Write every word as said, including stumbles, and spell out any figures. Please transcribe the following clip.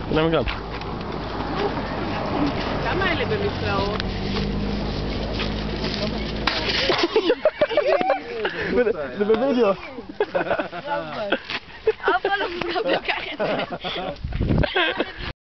למה גם? כמה אלה במסלעות? זה בווידאו. אף אחד לא מדבר ככה.